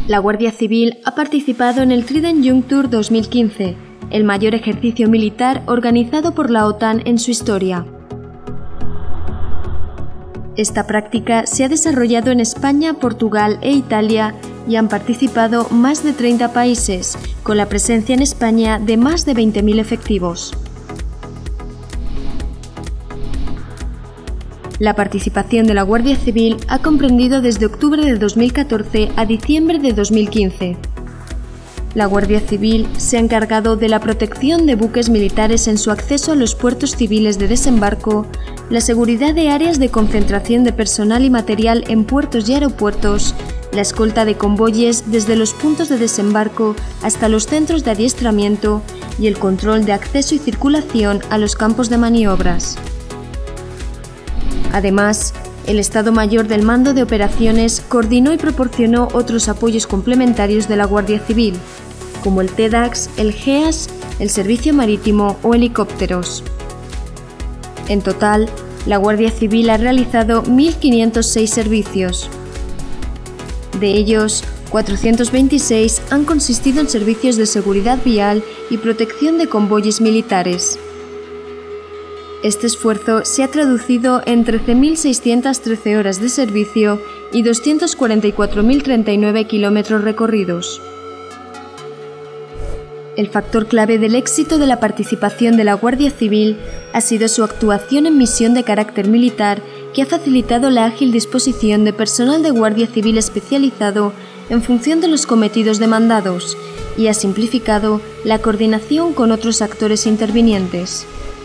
La Guardia Civil ha participado en el Trident Juncture Tour 2015, el mayor ejercicio militar organizado por la OTAN en su historia. Esta práctica se ha desarrollado en España, Portugal e Italia y han participado más de 30 países, con la presencia en España de más de 20.000 efectivos. La participación de la Guardia Civil ha comprendido desde octubre de 2014 a diciembre de 2015. La Guardia Civil se ha encargado de la protección de buques militares en su acceso a los puertos civiles de desembarco, la seguridad de áreas de concentración de personal y material en puertos y aeropuertos, la escolta de convoyes desde los puntos de desembarco hasta los centros de adiestramiento y el control de acceso y circulación a los campos de maniobras. Además, el Estado Mayor del Mando de Operaciones coordinó y proporcionó otros apoyos complementarios de la Guardia Civil, como el TEDAX, el GEAS, el Servicio Marítimo o helicópteros. En total, la Guardia Civil ha realizado 1.506 servicios. De ellos, 426 han consistido en servicios de seguridad vial y protección de convoyes militares. Este esfuerzo se ha traducido en 13.613 horas de servicio y 244.039 kilómetros recorridos. El factor clave del éxito de la participación de la Guardia Civil ha sido su actuación en misión de carácter militar, que ha facilitado la ágil disposición de personal de Guardia Civil especializado en función de los cometidos demandados y ha simplificado la coordinación con otros actores intervinientes.